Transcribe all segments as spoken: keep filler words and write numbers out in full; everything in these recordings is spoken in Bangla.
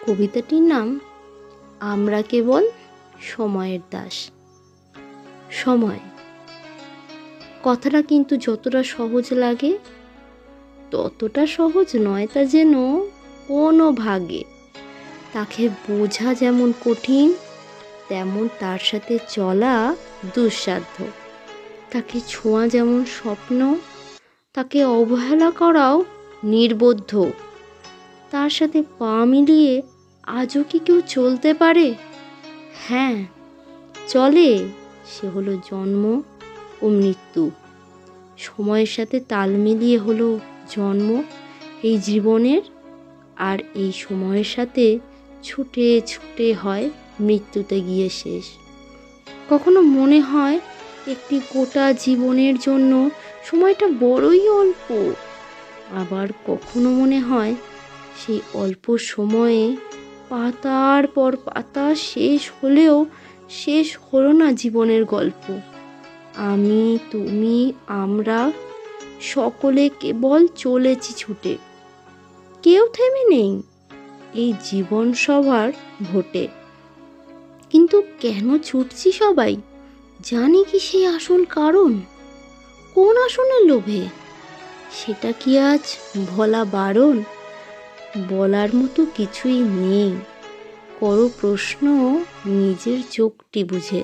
কবিতাটির নাম আমরা কেবল সময়ের দাস। সময় কথাটা কিন্তু যতটা সহজ লাগে ততটা সহজ নয় তা যেন কোনো ভাগে। তাকে বোঝা যেমন কঠিন তেমন তার সাথে চলা দুঃসাধ্য। তাকে ছোঁয়া যেমন স্বপ্ন তাকে অবহেলা করাও নির্বোধ্য। তার সাথে পা মিলিয়ে আজও কি কেউ চলতে পারে? হ্যাঁ চলে, সে হলো জন্ম ও মৃত্যু। সময়ের সাথে তাল মিলিয়ে হলো জন্ম এই জীবনের, আর এই সময়ের সাথে ছুটে ছুটে হয় মৃত্যুতে গিয়ে শেষ। কখনো মনে হয় একটি গোটা জীবনের জন্য সময়টা বড়ই অল্প, আবার কখনো মনে হয় সেই অল্প সময়ে পাতার পর পাতা শেষ হলেও শেষ হলো না জীবনের গল্প। আমি তুমি আমরা সকলে কেবল চলেছি ছুটে, কেউ থেমে নেই এই জীবন সভার ভোটে। কিন্তু কেন ছুটছি সবাই? জানি কি সেই আসল কারণ? কোন আসনের লোভে? সেটা কি আজ বলা বারণ? বলার মতো কিছুই নেই, করো প্রশ্ন নিজের চোখটি বুঝে।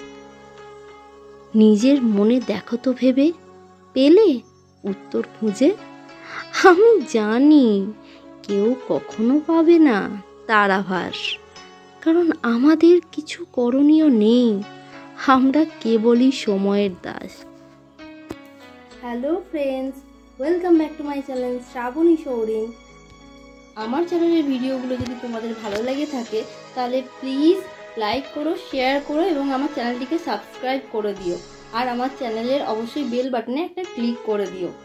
নিজের মনে দেখো তো ভেবে, পেলে উত্তর খুঁজে? আমি জানি কেউ কখনো পাবে না তার আভাস, কারণ আমাদের কিছু করণীয় নেই, আমরা কেবলই সময়ের দাস। Hello friends, welcome back to my channel Shrabani Saurin. আমার চ্যানেলের ভিডিওগুলো যদি তোমাদের ভালো লেগে থাকে তাহলে প্লিজ লাইক করো, শেয়ার করো এবং আমার চ্যানেলটিকে সাবস্ক্রাইব করে দিও। আর আমার চ্যানেলের অবশ্যই বেল বাটনে একটা ক্লিক করে দিও।